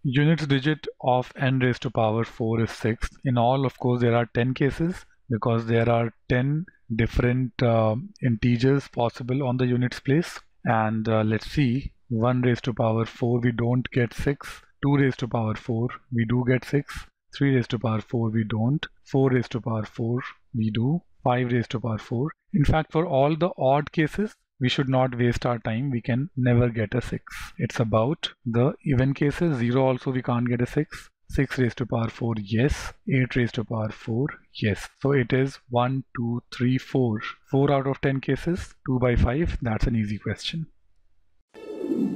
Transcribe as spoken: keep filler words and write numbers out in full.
units digit of n raised to power four is six. In all, of course, there are ten cases because there are ten different uh, integers possible on the units place. And uh, let's see, one raised to power four, we don't get six. two raised to power four, we do get six. three raised to power four, we don't. four raised to power four, we do. five raised to power four. In fact, for all the odd cases, we should not waste our time. We can never get a six. It's about the even cases. zero also we can't get a six. six raised to power four, yes. eight raised to power four, yes. So it is one, two, three, four. four out of ten cases, two by five. That's an easy question.